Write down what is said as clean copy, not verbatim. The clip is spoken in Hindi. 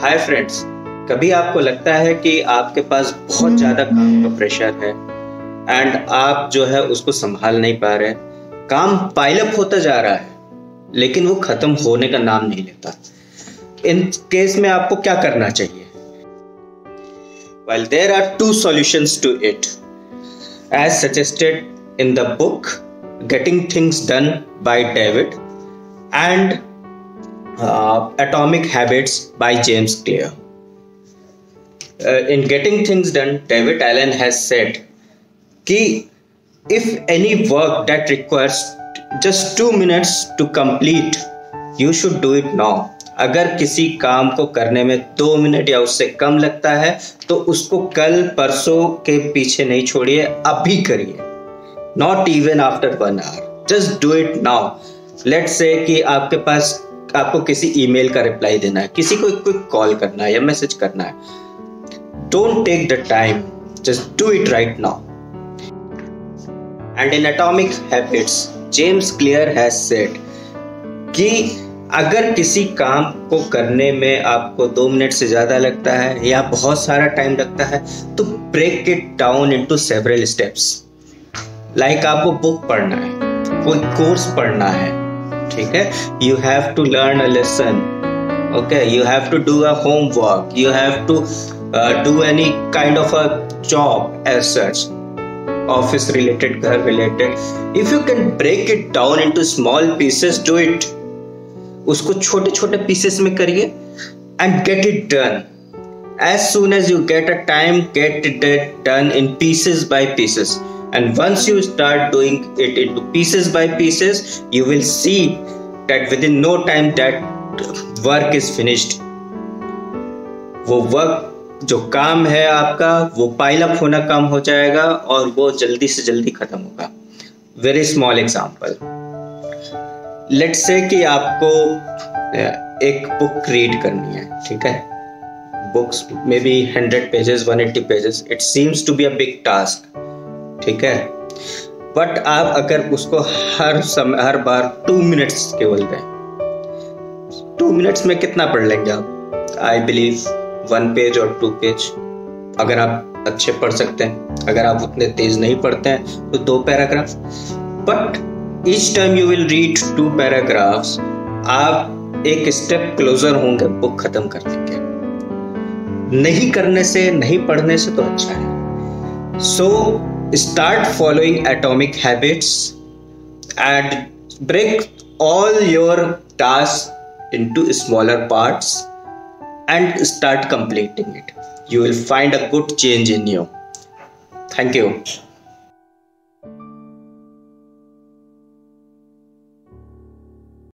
हाय फ्रेंड्स, कभी आपको लगता है कि आपके पास बहुत ज़्यादा काम का प्रेशर है एंड आप जो है उसको संभाल नहीं पा रहे, काम पाइलअप होता जा रहा है लेकिन वो खत्म होने का नाम नहीं लेता। इन केस में आपको क्या करना चाहिए? Well, there are two solutions to it, as suggested in the book Getting Things Done by David and Atomic Habits by James Clear. In Getting Things Done, David Allen has said कि if any work that requires just 2 minutes to complete, you should do it now. अगर किसी काम को करने में 2 मिनट या उससे कम लगता है तो उसको कल परसों के पीछे नहीं छोड़िए, अभी करिए। Not even after 1 hour. Just do it now. Let's say कि आपको किसी ईमेल का रिप्लाई देना है, किसी को क्विक कॉल करना है या मैसेज करना है। Don't take the time. Just do it right now. And in Atomic Habits, James Clear has said कि अगर किसी काम को करने में आपको 2 मिनट से ज़्यादा लगता है या बहुत सारा टाइम लगता है तो break it down into several steps. Like आपको बुक पढ़ना है, कोई कोर्स पढ़ना है, ठीक है, you have to learn a lesson, okay, you have to do a homework, you have to do any kind of a job as such, office related, घर related. If you can break it down into small pieces, do it. उसको छोटे छोटे पीसेस में करिए and get it done. As soon as you get a time, get it done in pieces by pieces, and once you start doing it into pieces by pieces, you will see that within no time that work is finished. वो वर्क जो काम है आपका वो पाइल अप होना कम हो जाएगा और वो जल्दी से जल्दी खत्म होगा। Very small example, let's say कि आपको एक बुक रीड करनी है, ठीक है, books may be 100 pages, 180 pages, it seems to be a big task, ठीक है, बट आप अगर उसको हर बार 2 मिनट्स केवल दें, 2 मिनट्स में कितना पढ़ लेंगे आप? आई बिलीव 1 पेज और 2 पेज, अगर आप अच्छे पढ़ सकते हैं। अगर आप उतने तेज नहीं पढ़ते हैं तो 2 paragraph, but each time you will read 2 paragraphs, आप एक स्टेप क्लोजर होंगे बुक खत्म करने के। नहीं करने से, नहीं पढ़ने से तो अच्छा है। सो start following atomic habits and break all your tasks into smaller parts and start completing it. You will find a good change in you. Thank you.